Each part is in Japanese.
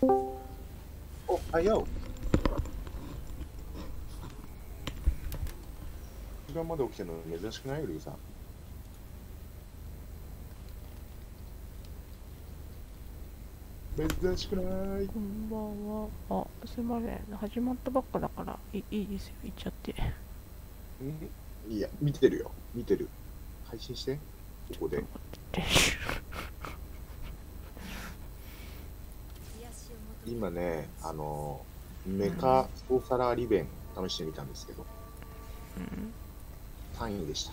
おはよう。時間まで起きてるの珍しくないよ、リュウさん。珍しくない。 こんばんは。あ、すいません。始まったばっかだから、いいですよ。行っちゃって。 いや、見てるよ。見てる。配信して。ここで。今ね、メカソーサラーリベン試してみたんですけど、3位でした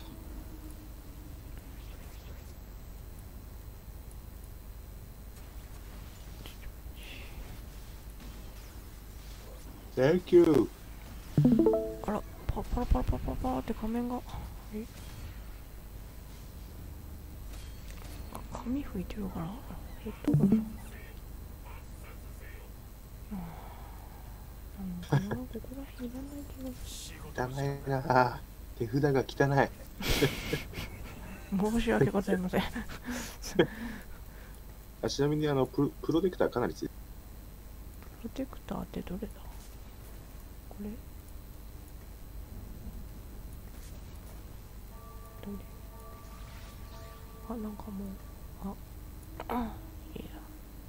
。Thank you。 あら、パラパラパラパラパラって仮面が。髪拭いてるから、ヘッドホン。なんかな、ここら辺いらない気が。 汚いな。手札が汚い。 申し訳ございません。 ちなみにプロテクターかなり強い。 プロテクターってどれだ？これ？どれ？あ、なんかもう、いいや。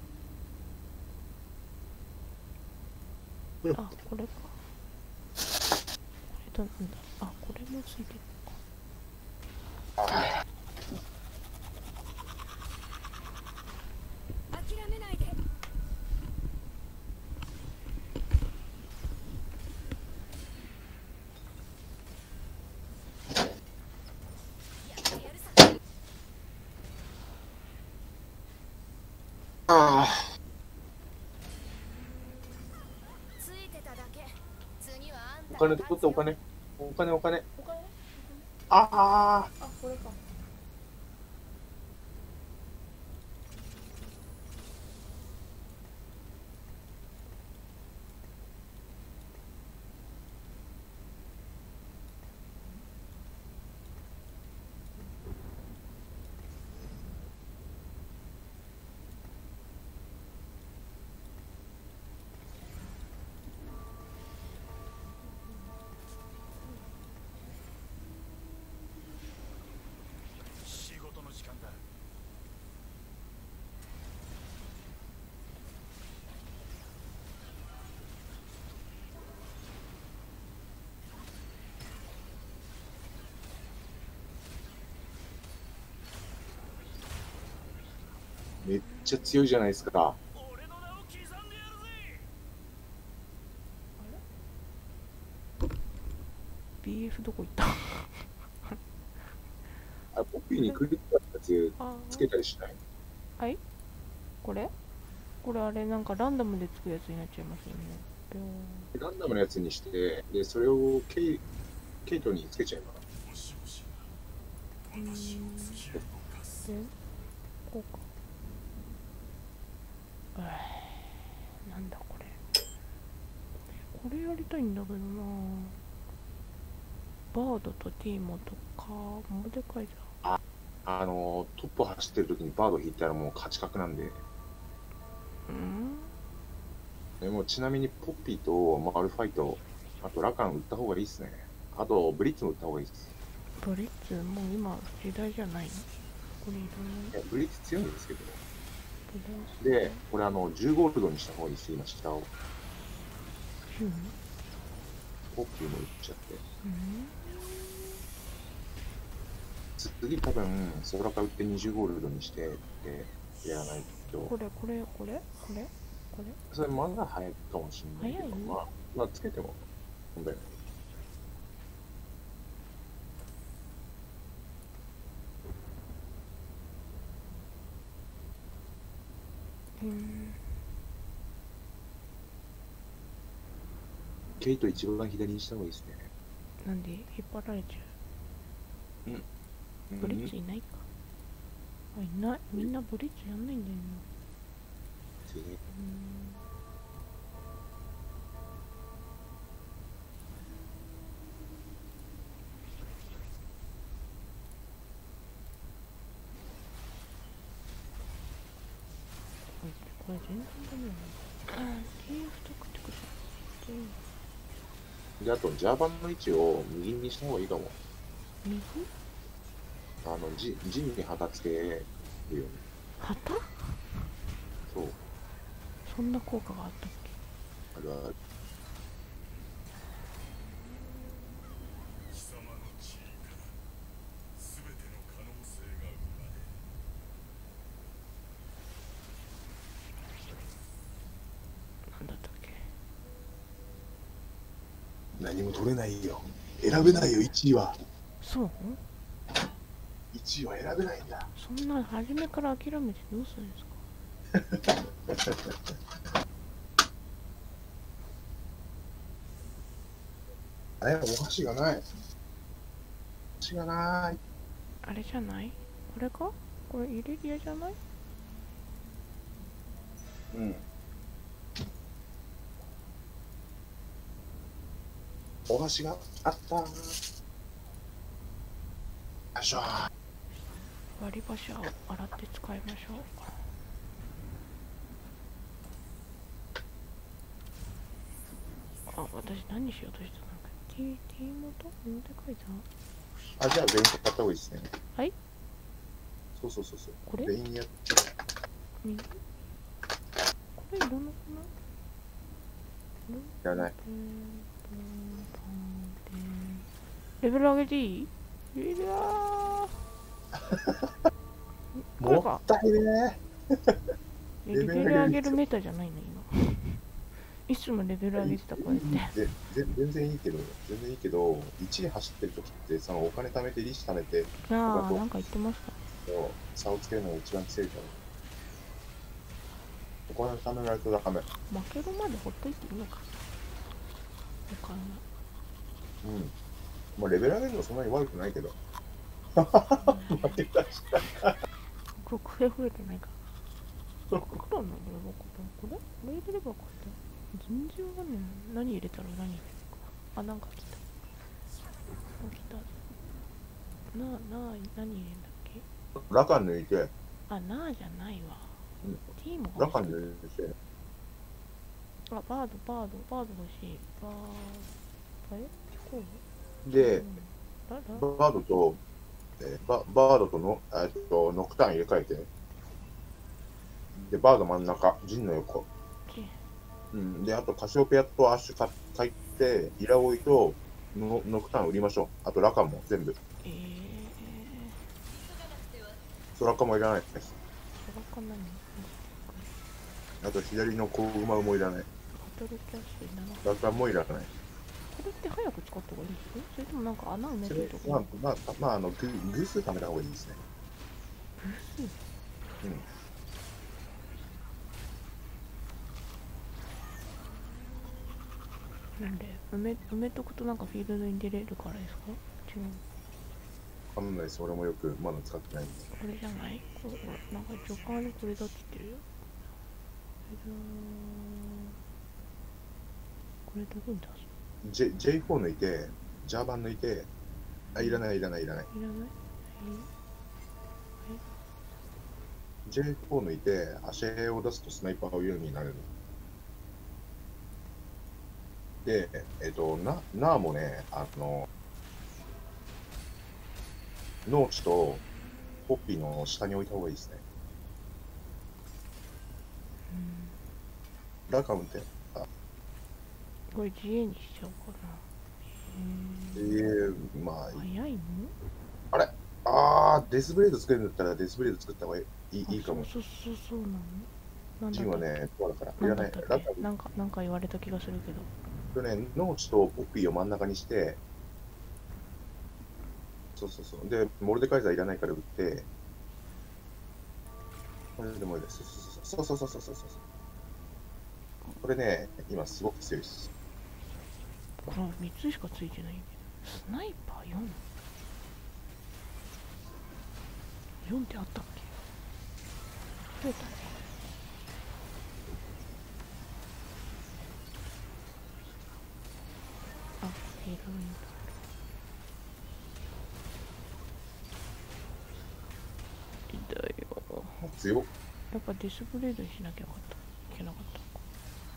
あ、これか。これなんだ。あ、これもついてるのか。 諦めないで。ついてただけ。次はあんた。 お金取ってお金。お金。 お金？ ああ、これか。 仕事の時間だ。 めっちゃ強いじゃないですか。 俺の名を刻んでやるぜ。 BF どこ行った？ ポッピーにクリックしたやつつけたりしない？ はい、これあれなんかランダムでつくやつになっちゃいますよね。 ランダムのやつにして、で、それをケイトにつけちゃえば。 もしもし私を突き動かす。 で、こうか。なんだこれ。これやりたいんだけどな。バードとティーモとか、モデカイザー。 トップ走ってる時にバード引いたらもう勝ち確なんで。でもちなみにポッピーとマルファイト、あとラカン打った方がいいっすね。あとブリッツも打った方がいいっす。 ブリッツもう今時代じゃないの？これいいや、ブリッツ強いんですけど。 らない。 で、これ10ゴールドにした方がいいっす、今下を。ポッピーも打っちゃって。次多分、ソーラカ打って20ゴールドにしてってやらないと。 これそれまだ早いかもしれないけど、 早い？ まあつけても問題ない。ケイト一番左にした方がいいですね。 なんで引っ張られちゃう？ブリッツいないか。あ、いない。みんなブリッツやんないんだよな。これ全然ダメだね。 太くてくさで、あと、ジャーバンの位置を右にした方がいいかも。 右ジンに旗つけるように。 旗そう。 そんな効果があったっけ。 あるある。 貴様の地位から全ての可能性が生まれなんだったっけ。 何も取れないよ。選べないよ、1位は。 そう 1位は選べないんだ。 そんな初めから諦めてどうするんですか。 お箸がない。お箸がない。 あれじゃない。これか。これイレリアじゃない。 うん。お箸があったー。よいしょー。 割り箸を洗って使いましょう。あ、私何しようとしたのか。T モトなんて書いた。 あ、じゃあ全員買った方がいいですね。 はい。 そうそうそうそう。 これ全員やっ右。これいらなくない。 いらない。 レベル上げていい。いやーこれもか。 ったいねレベル上げるメーターじゃないの今。いつもレベル上げてたこうやって全然いいけど、全然いいけど、1位走ってる時ってそのお金貯めて、利子貯めて、 ああ、なんか言ってました。 差をつけるのが一番強いから。お金貯めないとダメ。 負けるまでほっといていいのか。わかんない。 うん。まあレベル上げるのそんなに悪くないけど。負けたし。 6増えてないか。6くらいなんだよ、これ入れればよかった。全然わかんない。何入れたら何入れるか。あ、なんか来た。来た。何入れんだっけ。 ラカン抜いて。 あ、なあじゃないわ。T もラカン抜いて。 あ、バード欲しい。こうで、 ババードと、バードとの、ノクターン入れ替えて。で、バード真ん中、ジンの横。うん。で、あとカシオペアとアッシュ買って、イラオイとノクターン売りましょう。あとラカンも全部。ソラカもいらないです。 ソラカ何。 あと左のコウマウもいらない。 バトルキャッシュいらない。 ラカンもいらない。 これって早く使った方がいいんですか。それともなんか穴埋めてるとこ。 偶数貯めた方がいいですね。 偶数。うん。なんで埋めとくとなんかフィールドに出れるからですか。違う。 わかんないです。俺もよくまだ使ってないんで。 これじゃない。これなんか助監でこれだって言ってるよ。これどこに出す。 J4 抜いて、ジャーバン抜いて、あ、いらない。J4 抜いて、アシェを出すとスナイパーを言うようになれる。で、ナーもね、ノーチとポッピーの下に置いた方がいいですね。ラカムって、 これ自衛にしちゃおうかな。 まあ、 早いの。 あれデスブレード作るんだったらデスブレード作った方がいいかも。 そうなの。 ジンはね、そうだから、いらない。 なんか言われた気がするけど。 ノーチとポッピーを真ん中にして、で、モルデカイザーいらないから売って、これでもいいです。そう。これね、今すごく強いです。 これ3つしかついてないけど。スナイパー 4？4 ってあったっけ。増えたね。あ、ヒーローインド。痛いよ。 強っ。 やっぱディスブレードにしなきゃよかった。いけなかった。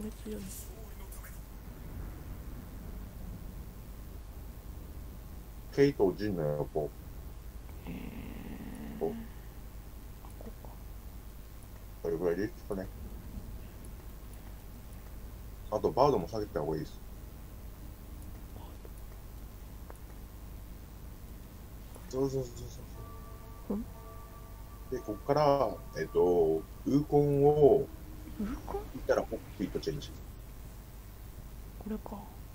め強い。 ケイとジンの横。 ここか。 これぐらいでいいですかね。あとバードも下げた方がいいです。そうそうそうそう。で、ここから、ウーコンを、 ウーコン？ 見たらポッピーとチェンジ。 これか。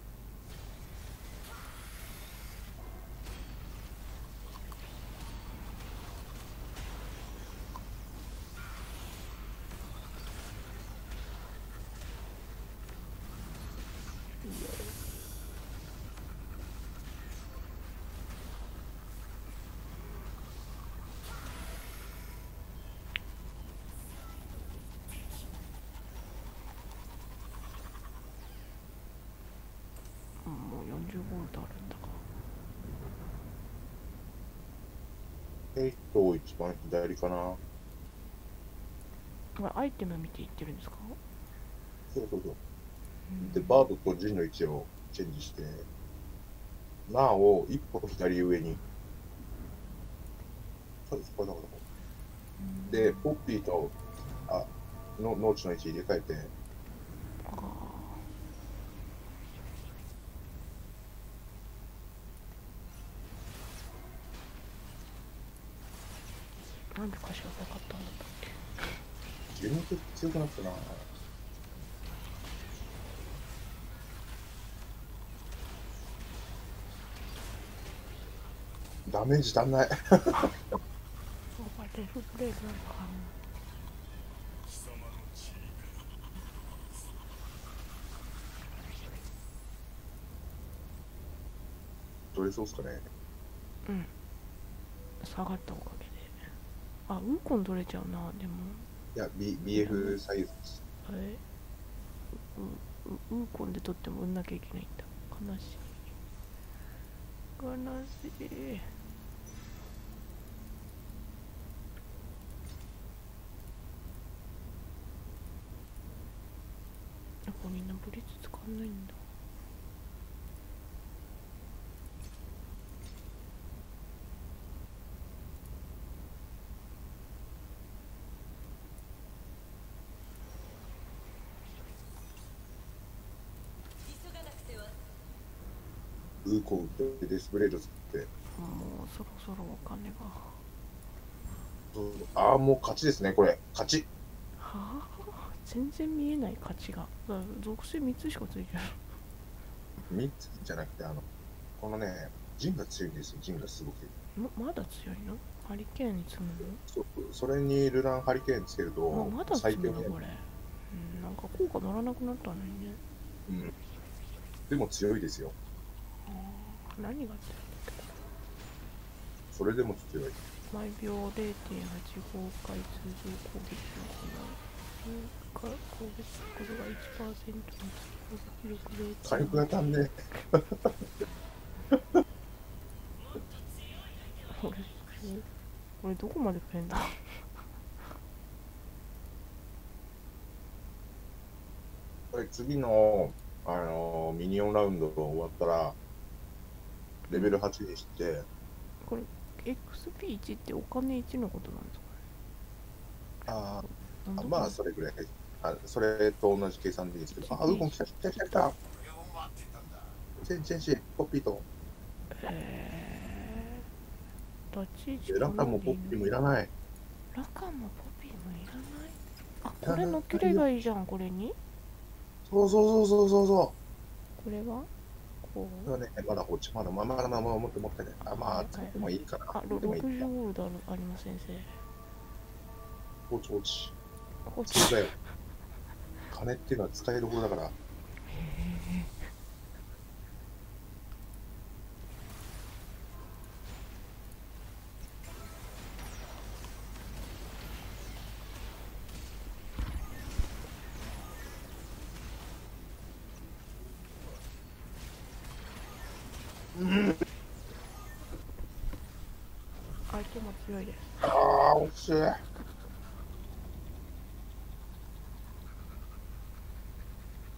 もう40ゴールドあるんだか。 ケイト一番左かな。 これアイテム見ていってるんですか？ そうそうそう。で、バードとジンの位置をチェンジして、ナーを一歩左上に。そうです、これだから。で、ポッピーと、農地の位置入れ替えて、 なんで歌詞がなかったんだったっけ？ 急に強くなったな。ダメージ足んない。 デフブレードなんか貴様の地位取れそうっすかね。 下がったおかげで。あ、ウーコン取れちゃうな、でも。 いや、BF サイズです。 ウーコンで取っても売んなきゃいけないんだ。悲しい。悲しい。やっぱみんなブリッツ使わないんだ。 ウーコンってデスブレードつって。 もうそろそろお金が。 ああ、もう勝ちですね、これ。勝ち。 はあ、全然見えない価値が。属性3つしかついてない。 3つじゃなくて、このね、ジンが強いんですよ、ジンがすごく。 まだ強いの？ハリケーンに積むの？ それにルランハリケーンつけると、 まだ積むの最強これ。なんか効果乗らなくなったのにね。 でも強いですよ。 何が強いんだっけ？ それでも強い。 毎秒 0.85 回通常攻撃を行う。攻撃速度が 1% の攻撃力 0.5。 火力が足んね俺どこまで食えんだ？ これ次の、ミニオンラウンド終わったら、レベル8にして、 これ XP1 ってお金1のことなんですか？ まあ、それぐらい。それと同じ計算でいいですけど、ウーコン来た。チェンジ、ポッピーと。ラカもポッピーもいらない。 ラカもポッピーもいらない。あ、これ乗っければいいじゃん、これに。 そう。 これはこう。ね、まだこっち、まだ持ってね。まあ、使ってもいいかな。 60ゴールドあります、先生。 放置。そうだよ。金っていうのは使えるほどだから。 相手も強いです。 惜しい。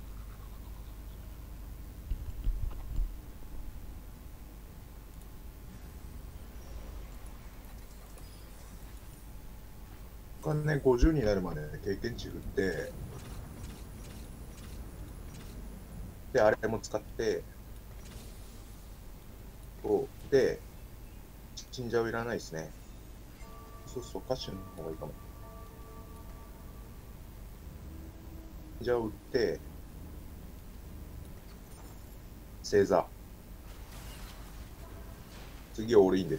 金50になるまで経験値振って、で、あれも使って、で、チンジャオいらないですね。そうそう、歌手の方がいいかも。チンジャオ売って、星座。次はオールインです。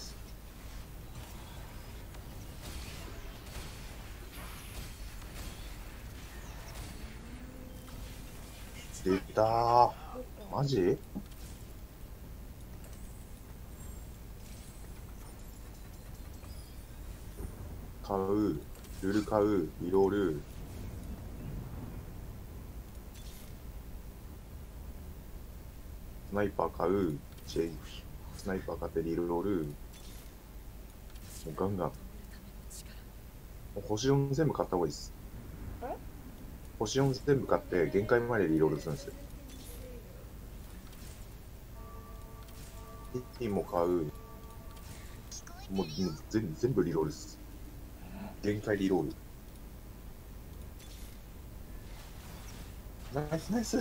出たー。マジ？買う、ルル買う、リロール、スナイパー買う、スナイパー買ってリロール、もうガンガン。もう星4全部買った方がいいです。星4全部買って限界までリロールするんですよ。1も買う。もう全部リロールです。限界リロール。ナイスナイス。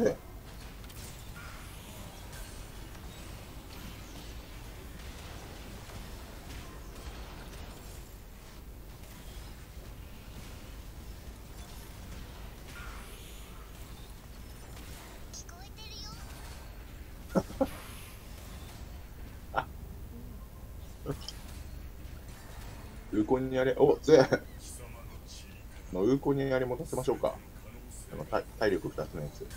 ウーコンにあれ、お、ウーコンにあれ持たせましょうか。体力2つのやつ。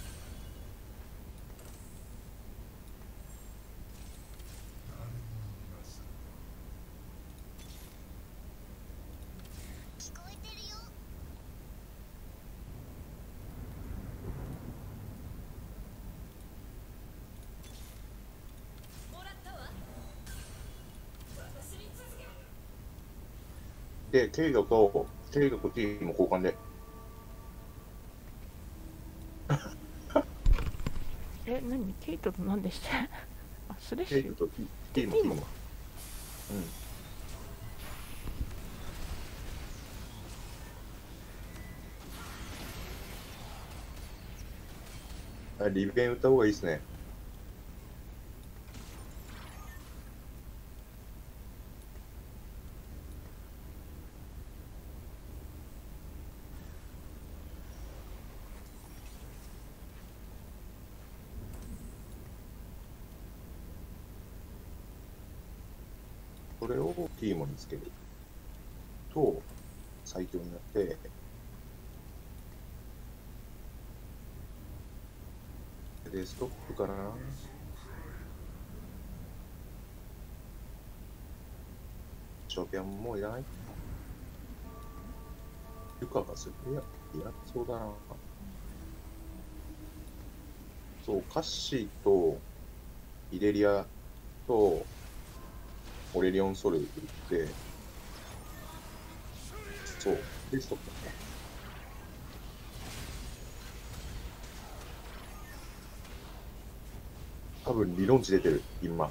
で、ケイドとティーも交換で。 何ケイトと何でしたあ、スレッシュケイドとティーも。うん。リベン打った方がいいですね。それをティーモにつけると最強になって、でストップかな。ショーピアンもういらない。ルカがする。いやそうだな。そう、カッシーとイデリアとオレリオンソル打って、そう、でストップだね。多分理論値出てる、今。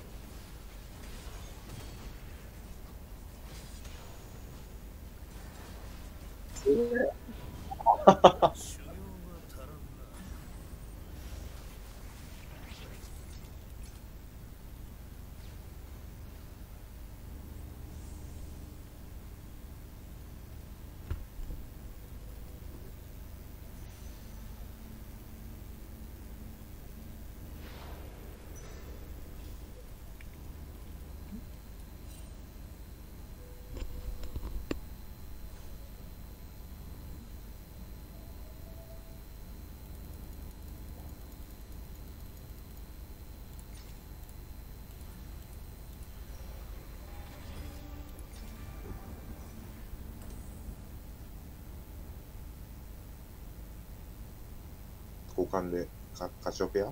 交換でカシオペア。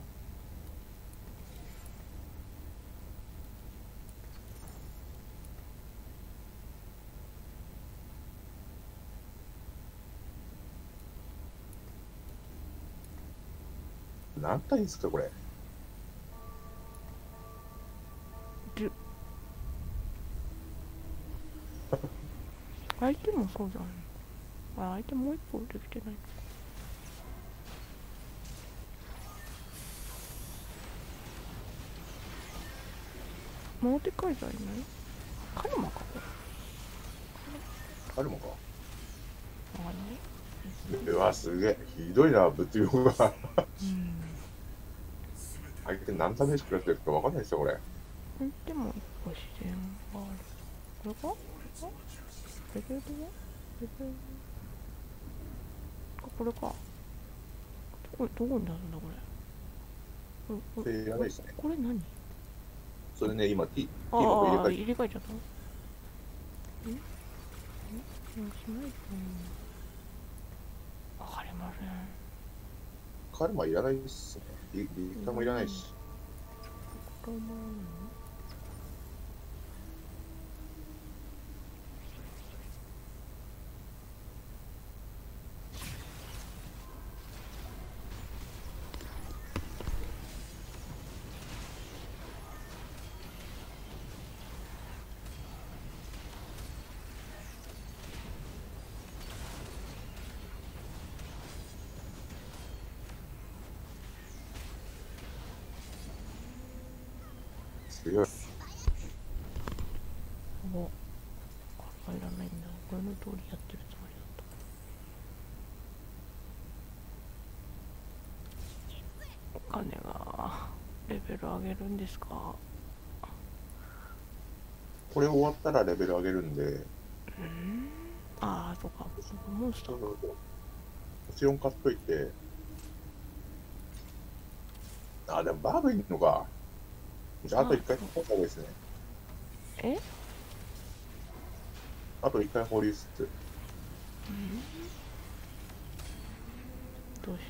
何体ですかこれ。 相手もそうじゃん。 あ、相手もう一個できてないのか。モーテカイザーいない？カルマかこれ。 あるもんか。 あね。 うわ、すげえ。ひどいな、物量が。 うん。 相手何ダメージ食らってるかわかんないですよ、これ。 でも一個自然がある。これか？これか？レベルは？レベルこれか。どこに出すんだこれ。 いらないですね。 これ何？ それね、今 T あのあ、入れ替えちゃった。しないとわかりません。 カルマいらないっすね。リカもいらないし。 これも強い。 お、これはいらないんだ。これの通りやってるつもりだった。お金がレベル上げるんですか？ これ終わったらレベル上げるんで。 ああ、そうか。モンスターか。 もちろん買っといて。あ、でもバードいんのか。じゃあ、あと一回放流ですね。 え？ あと一回放流すって。 どうして？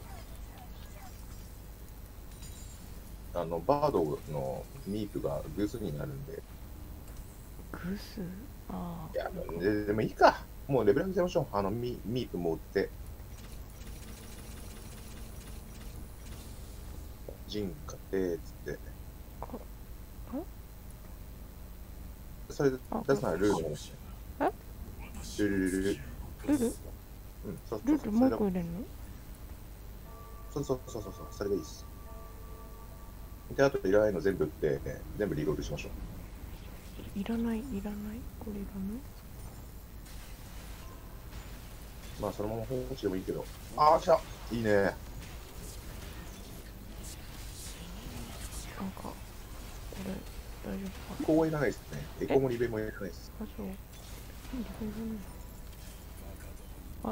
バードのミープがグースになるんで。 グス？ああ。 いや、でもいいか。もうレベル上げちゃいましょう。ミープも売って。ジン買ってつって。それで出すならルールの話。ルル。 ルル？ うん、そうルルもう一個入れるの？ そう、それでいいっす。で、あといらないの全部売って、全部リロールしましょう。 いらない。これいらない？ まあ、そのまま放置でもいいけど。ああ、来た。いいね。 なんか、これ、大丈夫か？ エコもいらないですね。エコもリベもいらないです。 あ、そう。あ、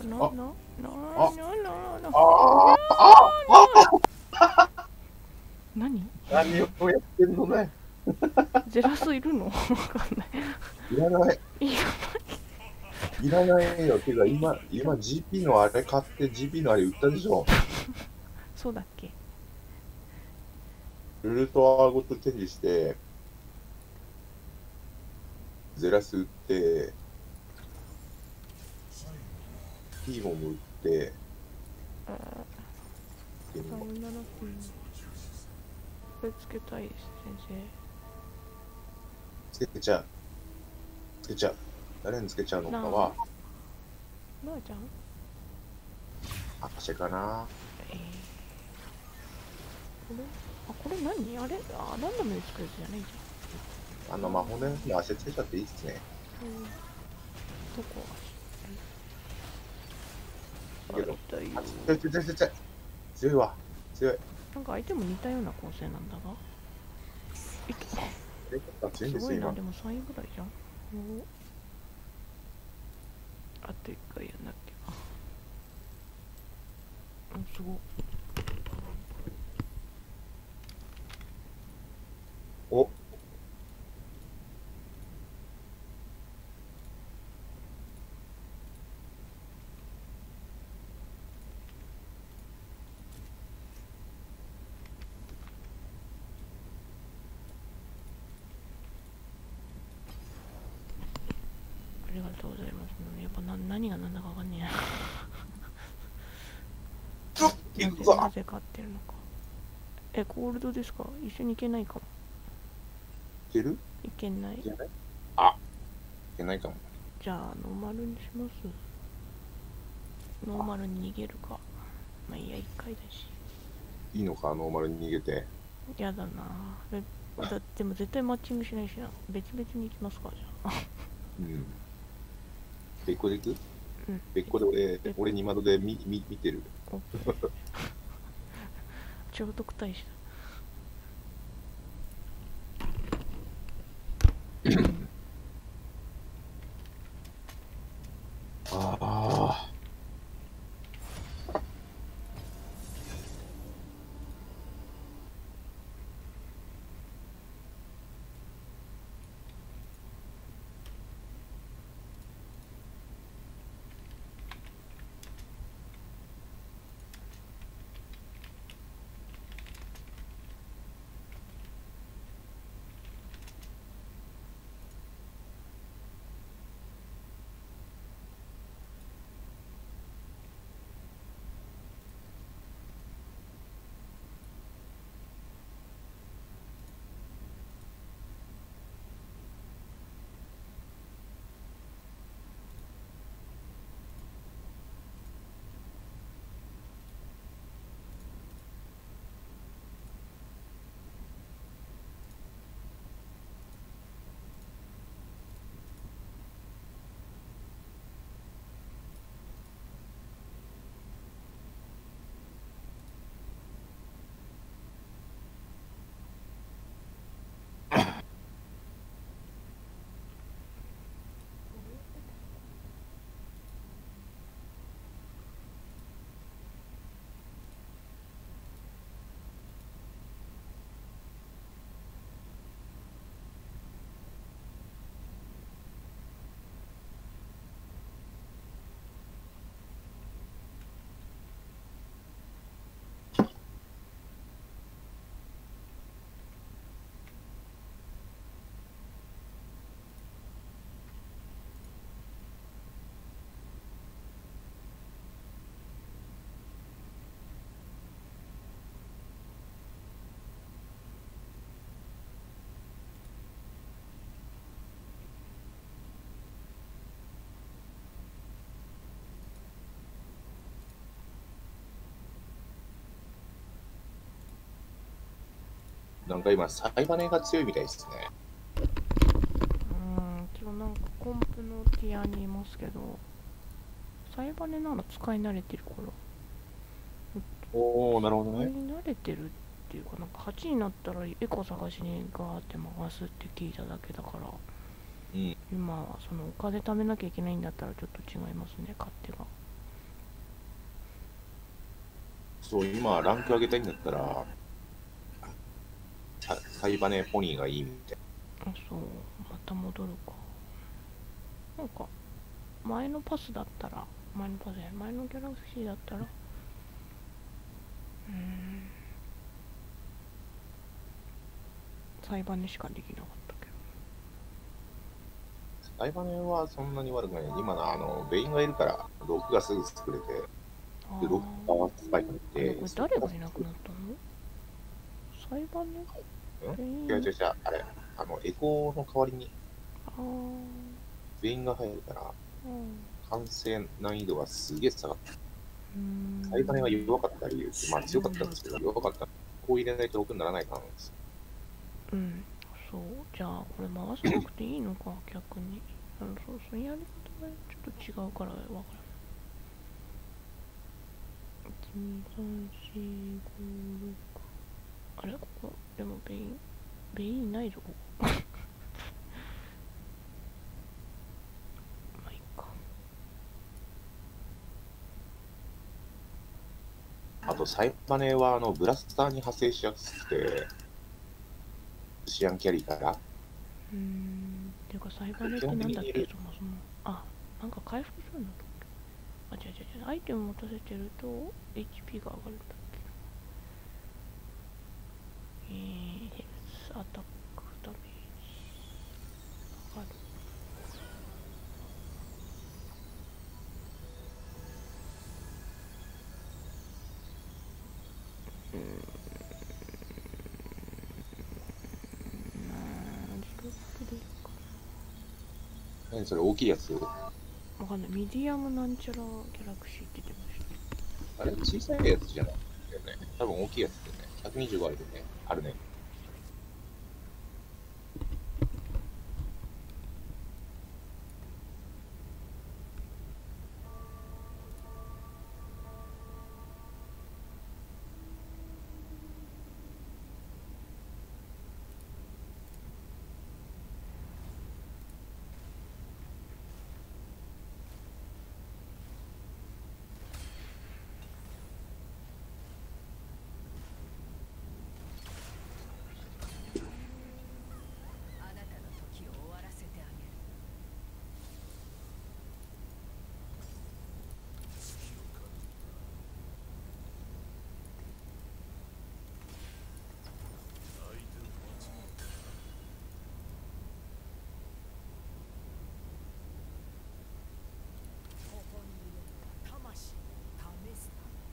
何をやってんのね。 ゼラスいるの？わかんない。 いらない。 いらない。 いらないよ。てか、今 GP のあれ買って GP のあれ売ったでしょ。 そうだっけ？ ルルとアーゴとチェンジして、ゼラス売って、ピーモンも売って、 さよならピー。これつけたいです、先つけちゃう。誰につけちゃうのかは、 生。なあちゃん？ アカシェかな。 これ何？あれ？ランダムで作るやつじゃないじゃん。 魔法のやつも足つけちゃっていいっすね。 どこ？ けど、強いわ。強い。 なんか相手も似たような構成なんだが。 強いんですすよ、 ごいな、 今。 でも3位ぐらいじゃん。あと1回やんなきゃ。すごい。 お。 ありがとうございます。やっぱ何が何だかわかんねえな。なぜ勝ってるのか。ゴールドですか？一緒に行けないかも。 いける？ いけない。 あ、いけないかも。 じゃあ、ノーマルにします。 ノーマルに逃げるか。まあいいや、1回だし。 いいのか、ノーマルに逃げて。 やだな。でも絶対マッチングしないしな。別々に行きますか、じゃあ。 うん。別個で行く？ うん。 別個で俺2窓で見てる。 超特待しだ。ああ。なんか今、サイバネが強いみたいですね。 今日なんかコンプのティアにいますけど、サイバネなら使い慣れてるから。 おー、なるほどね。 使い慣れてるっていうか、なんか8になったらエコ探しにガーって回すって聞いただけだから、 うん。 今はそのお金貯めなきゃいけないんだったらちょっと違いますね、勝手が。 そう、今、ランク上げたいんだったら、サイバネポニーがいいみたいそう、また戻るか。なんか、前のパスだったら、前のギャラクシーだったら、サイバネしかできなかったけど。 サイバネはそんなに悪くない。今の、ベインがいるから、ロックがすぐ作れて、で、ロックがスパイクに行って、 これ誰がいなくなったの？サイバネ？ 違う、あれ、エコーの代わりに、ベインが入るから、完成難易度がすげえ下がった。サイバネが弱かったり、まあ強かったんですけど、弱かった。こう入れないと6にならないからなんです。 そう。じゃあ、これ回さなくていいのか、逆に。そうやり方がちょっと違うからわからない。1、2、3、4、5、6。あれここ、でもベインないぞ、ここ。まあ、いいか。 あと、サイバネはブラスターに派生しやすくて、シアンキャリーから。 っていうか、サイバネってなんだっけ、そもそも。なんか回復するんだっけ。違う。アイテム持たせてると、HP が上がるんだっけ。ヘルス、アタック、ダメージ。上がる。 何それ、大きいやつ？ わかんない。ミディアムなんちゃらギャラクシーって言ってました。 あれ小さいやつじゃないよね。多分大きいやつだよね。125あるよね。あるね。 あなたの時を終わらせてあげる。 相手を間違えた。 ここにいるのは魂を試すため。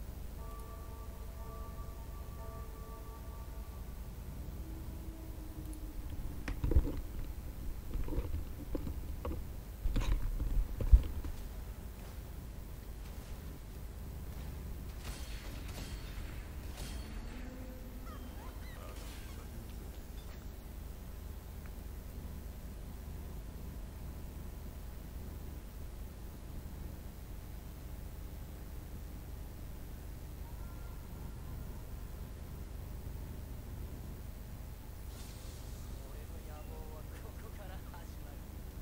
俺の野望はここから始まる。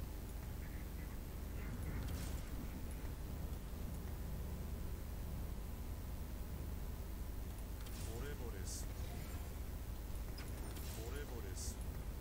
惚れ惚れする。惚れ惚れする。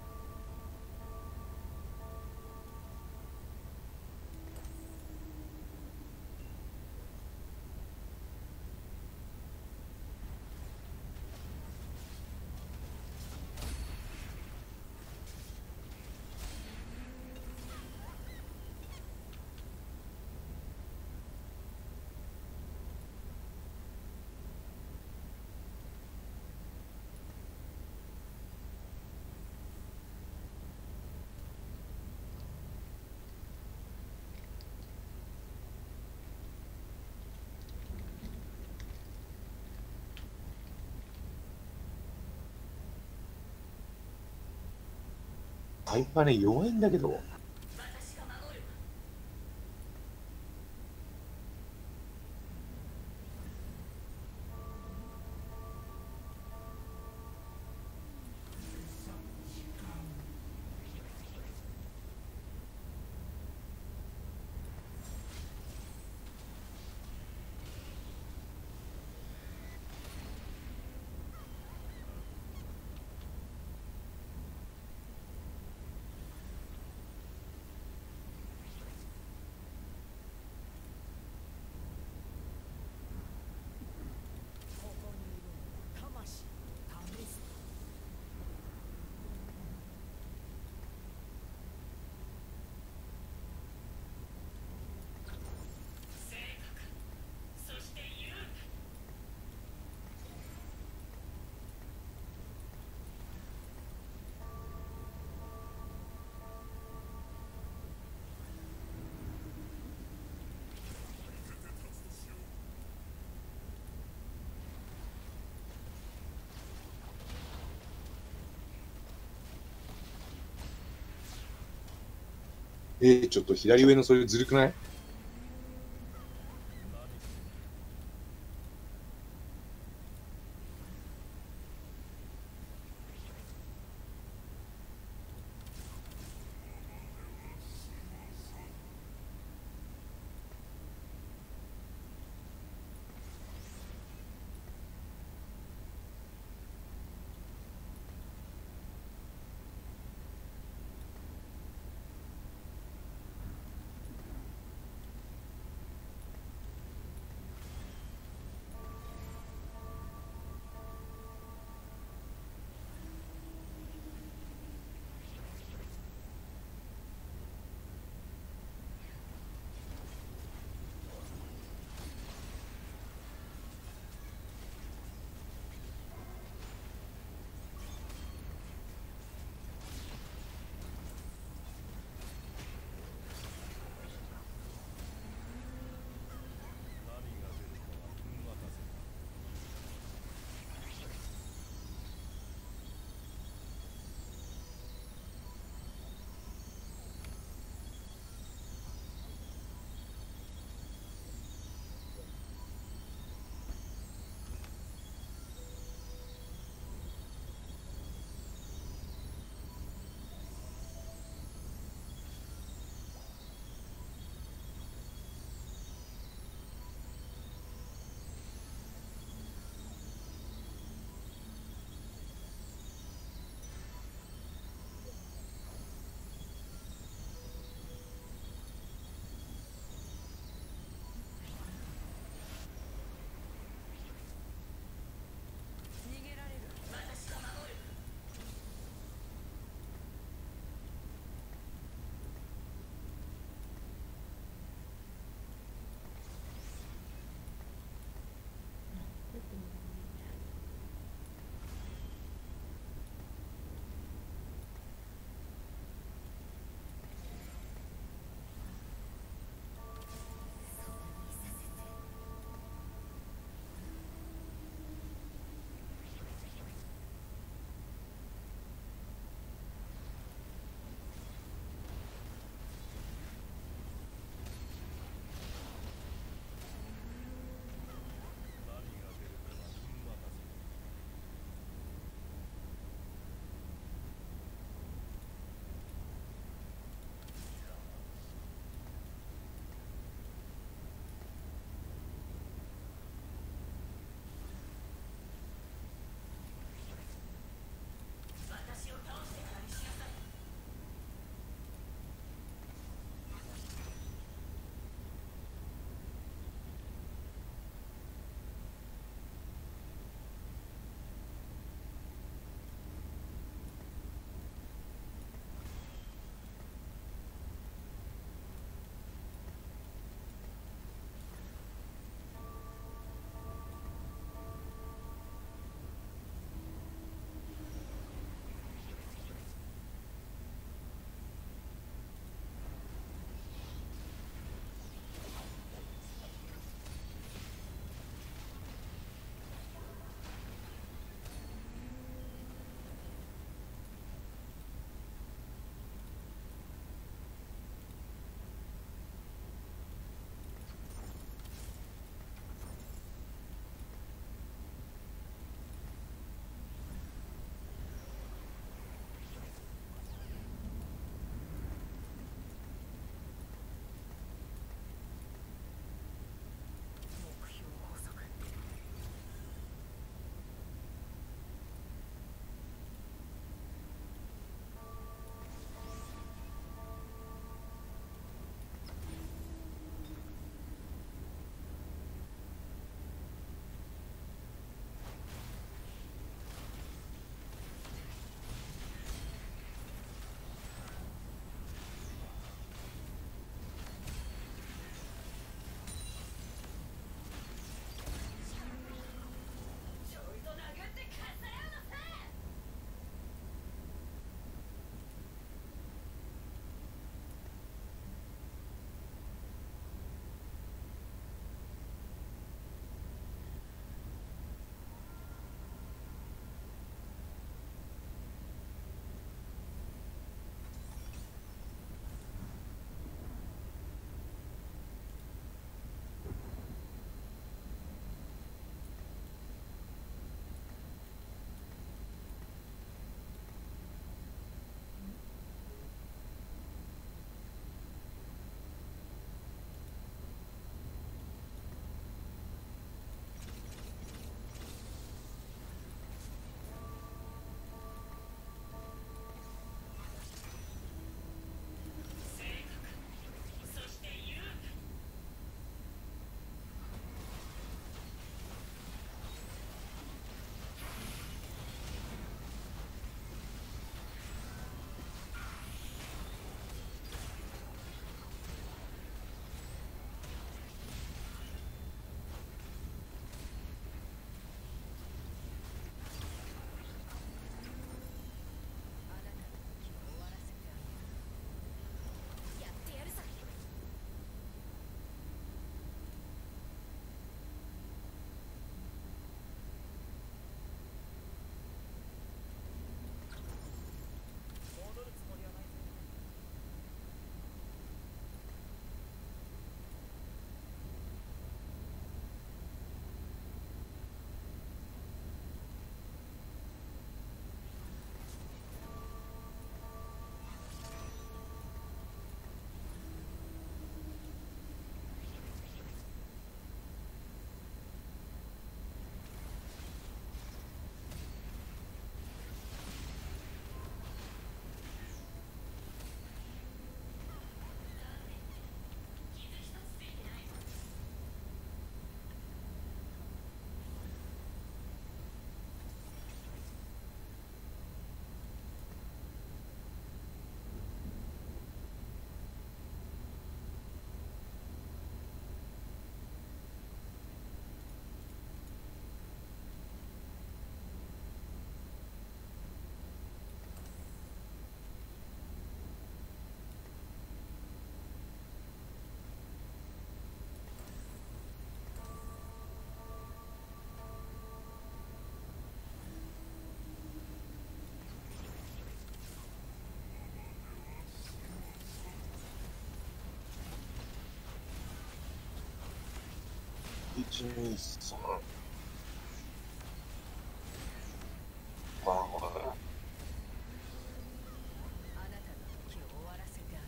タイパね、弱いんだけど。 ここにいるのは魂を試す。 ちょっと左上のそれずるくない？ 123わああなたの時を終わらせてあげる。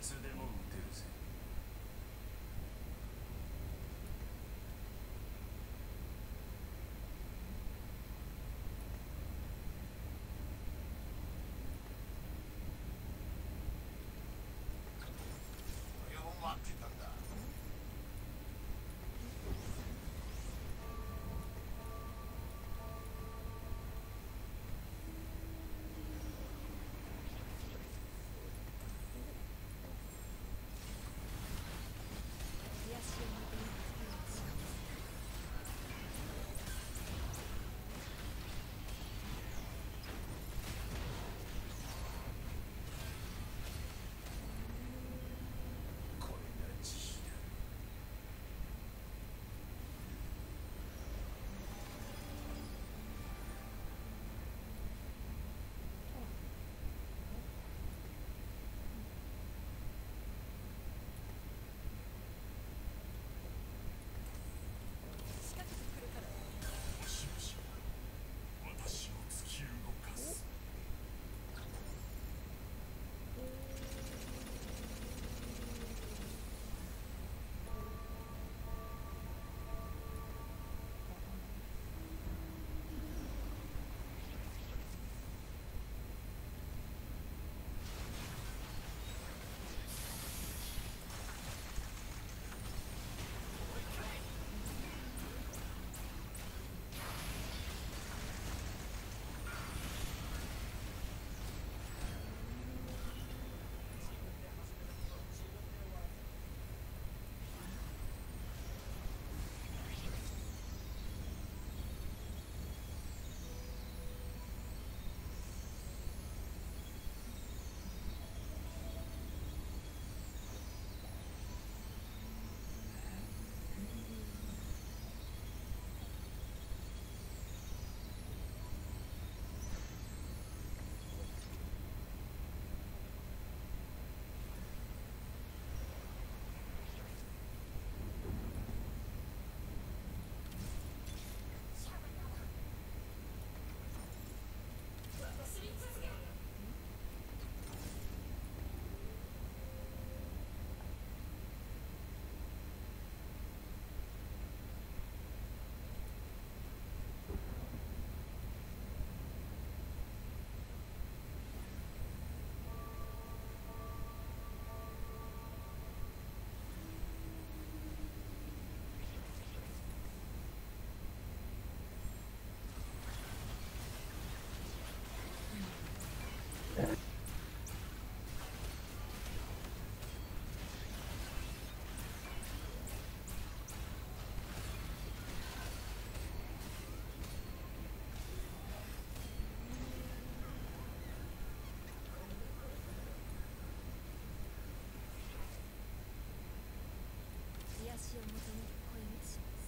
つでも撃てるぜ。 これを待ってたんだ。 これが慈悲だ。もしもし、私を突き動かす。 癒しを求める声がします。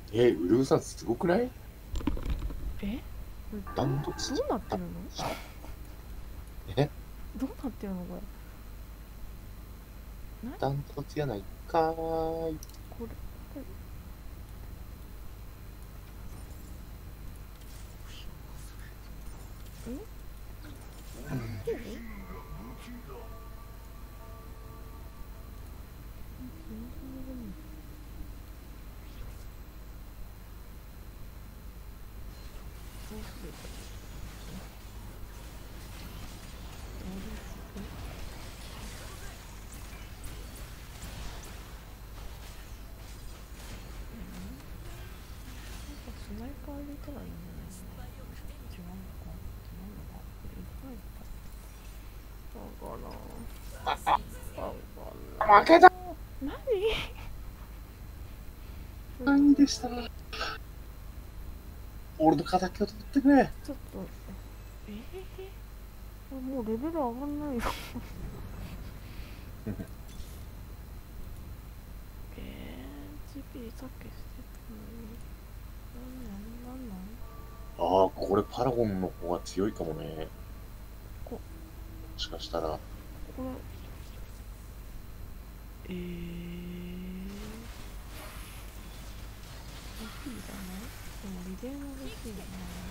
ウルフさんすごくない？ え、 ダントツどうなってるの？ えどうなってるのこれ？ ダントツやないかーい。 これスナイパー入れたらいいんじゃないの？違うのか？違うのか？これいっぱいいっぱい。わからん。 負けた。 何？ 何でした。俺の敵を取ってくれ。 ちょっともうレベル上がんないよ。GP さっきしてたのになんなん。 ああ、これパラゴンの方が強いかもね。 もしかしたら。 これいいじゃない？でもリレーも欲しいよな。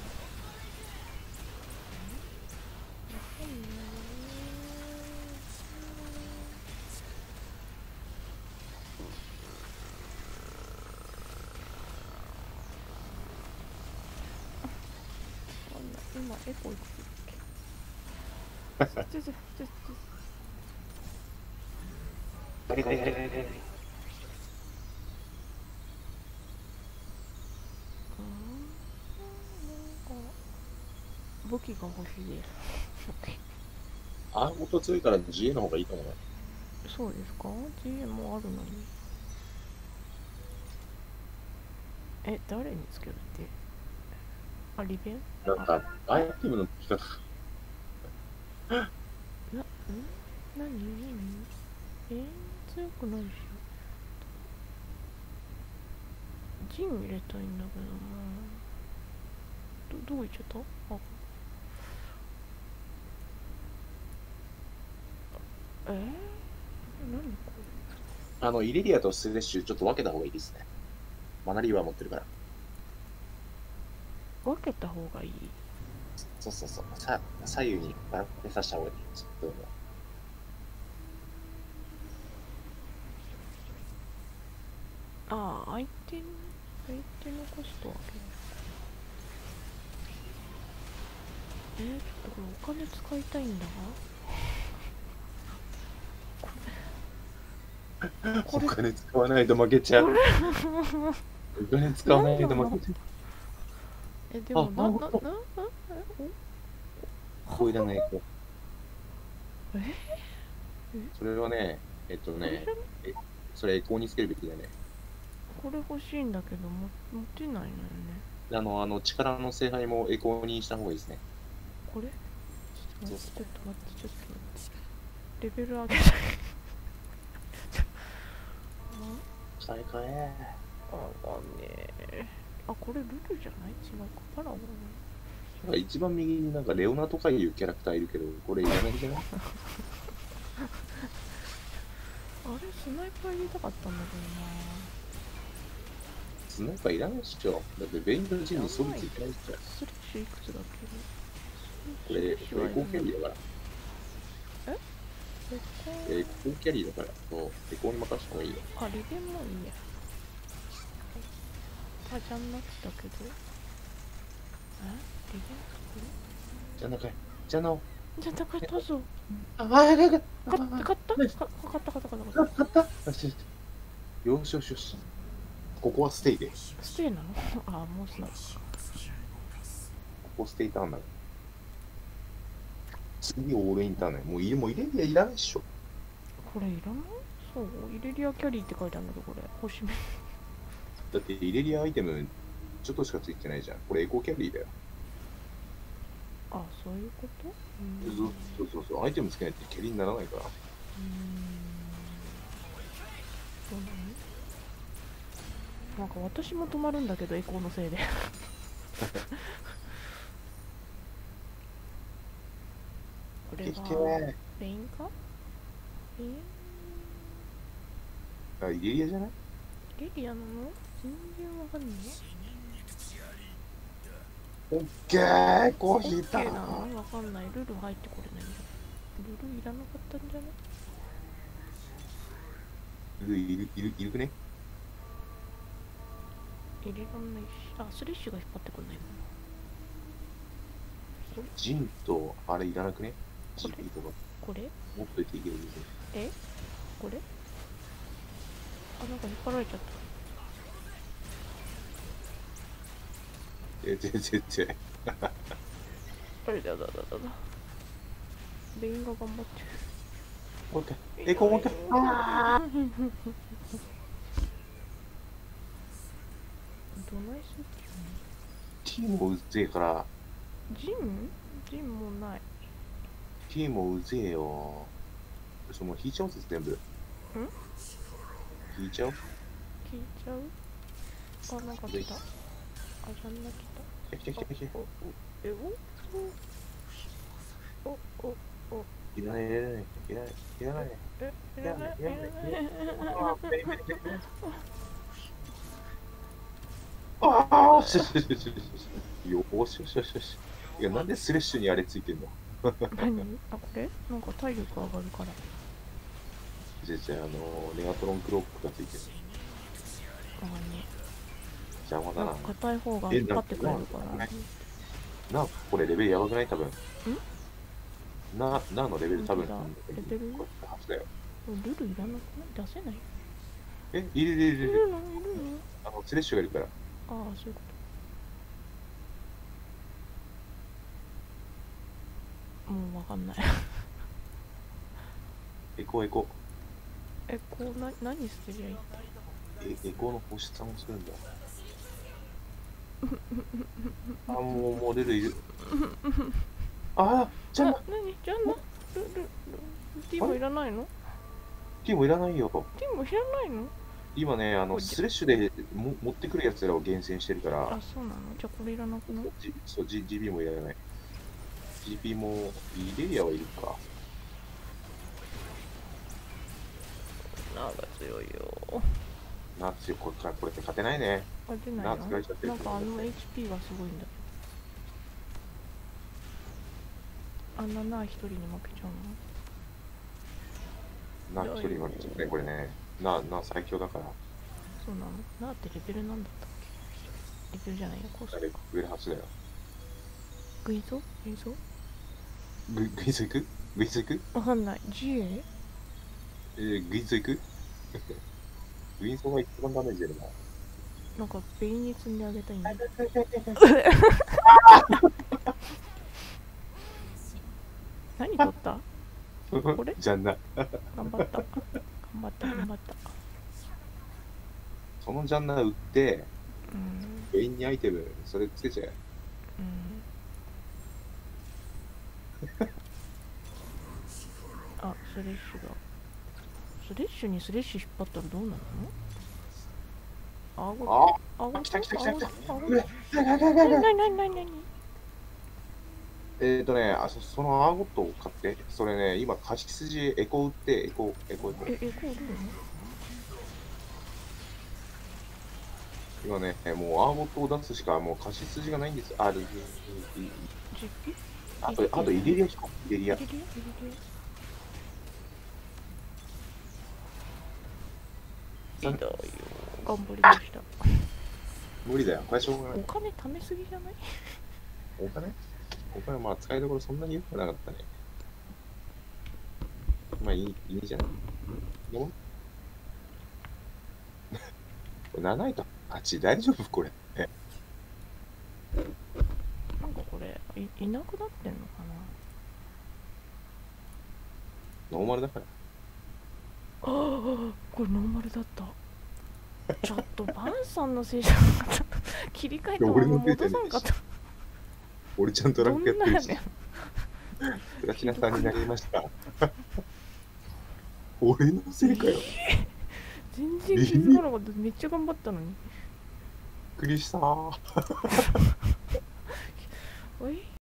今エコいくつガリガリガリガリガリ。 武器が欲しいです。 あ、もっと強いから GA の方がいいかもね。 そうですか？ GA もあるのに。誰につけるって？あ、リベン？ なんか、アイテムの付き方。 何強くないし。ジン入れたいんだけどな。どういっちゃった？何これ？ イレリアとスレッシュちょっと分けた方がいいですね。マナリーは持ってるから。 分けた方がいい？ そう。左右にバランスさせた方がいい。ちょっと相手のコストを上げる。ちょっとこれお金使いたいんだが。 お金使わないと負けちゃう。お金使わないと負けちゃう。 でもこういらない子。それはね、それエコーにつけるべきだね。 これ欲しいんだけど持てないのよね。 力の聖杯もエコーにした方がいいですね。 これ？ちょっと待ってレベル上げたい。 買え。 これルルじゃない？違うか。パラゴン。 一番右になんかレオナとかいうキャラクターいるけど、これいらないじゃない？ スナイパー入れたかったんだけどな。 スナイパーいらないっしょ。だってベインドジンに装備ついてないっしょ。 スレッシュいくつだっけ？ これエコーキャリーだから。エコーキャリーだから、エコーに任せた方がいいよ。 リベンもいいや。じゃんなってたけど。リベンじゃなかい。じゃなお。 じゃなかい、どうぞ。 勝ったよし。ここはステイで。 ステイなの？もうスナイパー。 ここステイターンだ。次オールインターンね。もうイレリアいらないっしょ。 これいらない？そう、イレリアキャリーって書いてあるんだけど、これ星目。 だってイレリアアイテムちょっとしかついてないじゃん。これエコーキャリーだよ。 そういうこと？ そう。アイテムつけないとキャリーにならないから。 そうなの？ なんか私も止まるんだけど、エコーのせいで。これ来てはレインか？ あ、イゲリアじゃない？ ゲリアなの？全然わかんない。 オッケー、コーヒーだオッケーなの？わかんない。ルール入ってこれないんだ。ルールいらなかったんじゃない？ いるくね？ 入れらんないし。あ、スレッシュが引っ張ってこないもん。 ジンとあれいらなくね？ GP とかこれ？ 持っといていけるですね。 え？これ？あ、なんか引っ張られちゃった。 違う。 あれだ。レインが頑張ってる。 オッケー。エコーオッケー。あー。 どないすっティーもうぜえから。 ジンもない。 ティーもうぜえよ。もう引いちゃおうぜ、全部。引いちゃおう。 聞いちゃう？あ、なんか来た。あ、ジャンナ来た。 来て。 え、 いらない。 え、いらない。 ああ、よし。いや、なんでスレッシュにあれついてんの？ 何？あ、これ？なんか体力上がるから。 ネガトロンクロックがついてる。 あ、ね。 邪魔だな。 硬い方が引っ張ってくれるから。 な、これレベルやばくない？多分。なのレベル多分。 レベル？ これ初だよ。 ルールいらなくない？出せない？ え、いる。 いるの？ スレッシュがいるから。 ああ、そういうこと。もうわかんない。 エコー。 何してりゃいい？ エコーの保湿もするんだ。あ、もうルルいる。あ、じゃあ何？じゃあティーもいらないの？ ティーもいらないよ。 ティーもいらないの？ 今ね、スレッシュで持ってくるやつらを厳選してるから。 あ、そうなの？じゃあこれいらなくない？ そう、GB もいらない。GP も、イレリアはいるか。 ナーが強いよ。 夏よ、これって勝てないね。 勝てないの？なんかHP がすごいんだ。あんなナー一人に負けちゃうの？ ナー一人負けちゃうね、これね。ナー最強だから。 そうなの？ナーってレベルなんだったっけ？レベルじゃないよ、コース。 レベル8だよ。 グイゾ行くわかんない。GA？ グイゾ行くグイゾが一番ダメージ出るな。 なんか、ベインに積んであげたいんだ。何取った？これ？ じゃんな。 頑張った。 そのジャンナー売って、ベインにアイテム、それつけちゃえ。 あ、スレッシュだ。スレッシュにスレッシュ引っ張ったらどうなるの？あ、 来た。何そのアーゴットを買って、それね、今、勝ち筋エコ打って、エコエコ売るの？ 今ね、もうアーゴットを出すしかもう勝ち筋がないんですよ。あとイレリア引こう。イレリア。 いいだよ。頑張りました。 無理だよ。これしょうがない。 お金貯めすぎじゃない？ お金まあ使いどころそんなに良くなかったね。まあいいじゃない。でも7位と8位大丈夫これ。 なんかこれいなくなってんのかな？ ノーマルだから。 ああ、これノーマルだった。ちょっとバンさんのせいじゃなかった。切り替えたまま戻さんかった。 俺ちゃんとランクやってるし。 どんなやねん。 プラチナさんになりました。俺のせいかよ。 全然気づかなかった。めっちゃ頑張ったのに。 くりしたー。 おい